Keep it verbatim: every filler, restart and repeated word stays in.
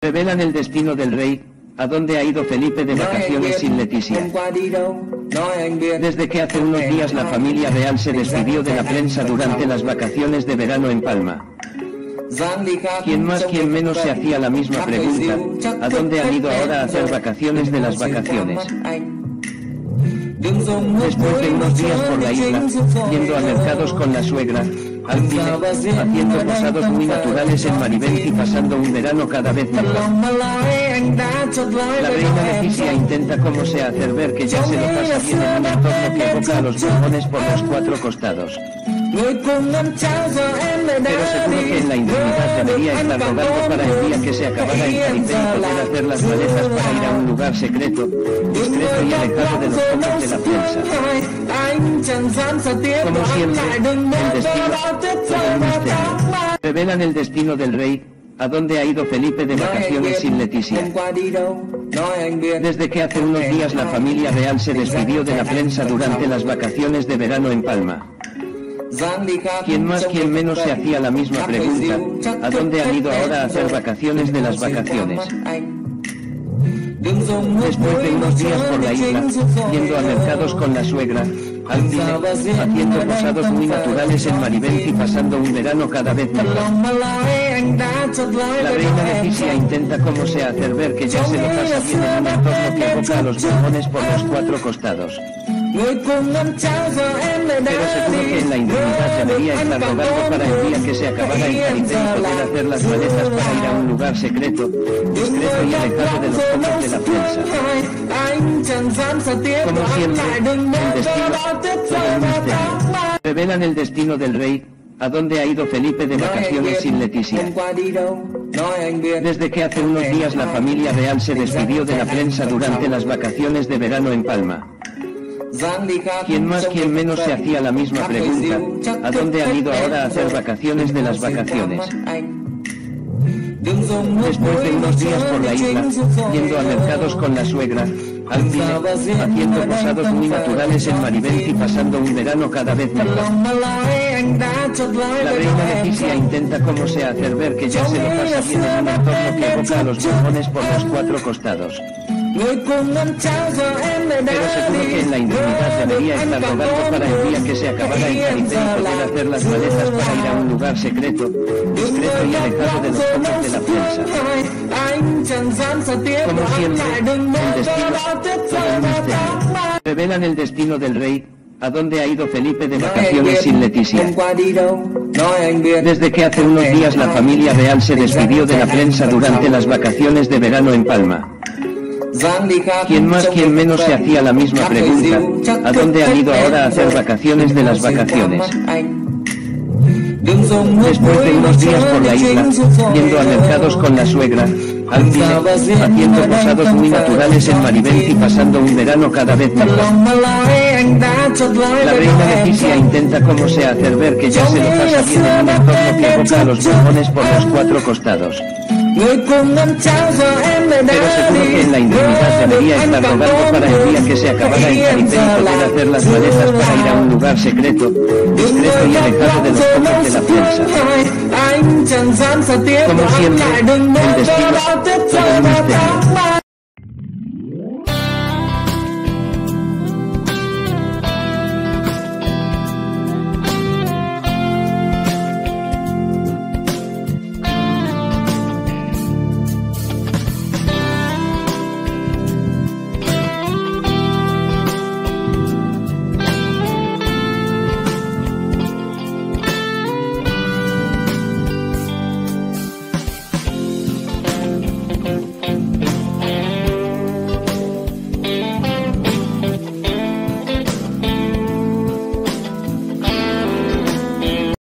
Revelan el destino del rey, a dónde ha ido Felipe de vacaciones sin Leticia. Desde que hace unos días la familia real se despidió de la prensa durante las vacaciones de verano en Palma. Quien más quien menos se hacía la misma pregunta, ¿a dónde han ido ahora a hacer vacaciones de las vacaciones? Después de unos días por la isla, yendo a mercados con la suegra, al cine, haciendo pasados muy naturales en Marivent y pasando un verano cada vez mejor. La reina Leticia intenta como sea hacer ver que ya se lo pasa bien en un entorno que evoca a los borbones por los cuatro costados. Pero seguro que en la intimidad debería estar rogando para el día que se acabara el carité y poder hacer las maletas para ir a un lugar secreto, discreto y alejado de los ojos de la prensa. Como siempre, el destino, todo un misterio. Revelan el destino del rey, a dónde ha ido Felipe de vacaciones sin Leticia. Desde que hace unos días la familia real se despidió de la prensa durante las vacaciones de verano en Palma. Quien más quien menos se hacía la misma pregunta, ¿a dónde han ido ahora a hacer vacaciones de las vacaciones? Después de unos días por la isla, yendo a mercados con la suegra, al cine, haciendo pasados muy naturales en Marivent y pasando un verano cada vez mejor. La reina Leticia intenta como sea hacer ver que ya se lo pasa bien en un entorno que evoca a los borbones por los cuatro costados. Pero seguro que en la intimidad debería estar rogando para el día que se acabara el carité y poder hacer las maletas para ir a un lugar secreto, discreto y alejado de los ojos de la prensa. Como siempre, el destino, todo un misterio. Revelan el destino del rey, a dónde ha ido Felipe de vacaciones sin Leticia. Desde que hace unos días la familia real se despidió de la prensa durante las vacaciones de verano en Palma. Quien más quien menos se hacía la misma pregunta, ¿a dónde han ido ahora a hacer vacaciones de las vacaciones? Después de unos días por la isla, yendo a mercados con la suegra, al cine, haciendo pasados muy naturales en Marivent y pasando un verano cada vez mejor. La reina Leticia intenta como sea hacer ver que ya se lo pasa bien en un entorno que evoca a los borbones por los cuatro costados. Pero seguro que en la intimidad debería estar rogando para el día que se acabara el carité y poder hacer las maletas para ir a un lugar secreto, discreto y alejado de los ojos de la prensa. Como siempre, el destino, todo un misterio. Revelan el destino del rey, a dónde ha ido Felipe de vacaciones sin Leticia. Desde que hace unos días la familia real se despidió de la prensa durante las vacaciones de verano en Palma. Quien más quien menos se hacía la misma pregunta, ¿a dónde han ido ahora a hacer vacaciones de las vacaciones? Después de unos días por la isla, yendo a mercados con la suegra, al cine, haciendo pasados muy naturales en Marivent y pasando un verano cada vez mejor. La reina Leticia intenta como sea hacer ver que ya se lo pasa bien en un entorno que evoca a los borbones por los cuatro costados. Pero seguro que en la intimidad debería estar rogando para el día que se acabara el carité y poder hacer las maletas para ir a un lugar secreto, discreto y alejado de los ojos de la prensa. Como siempre, el destino, todo un misterio.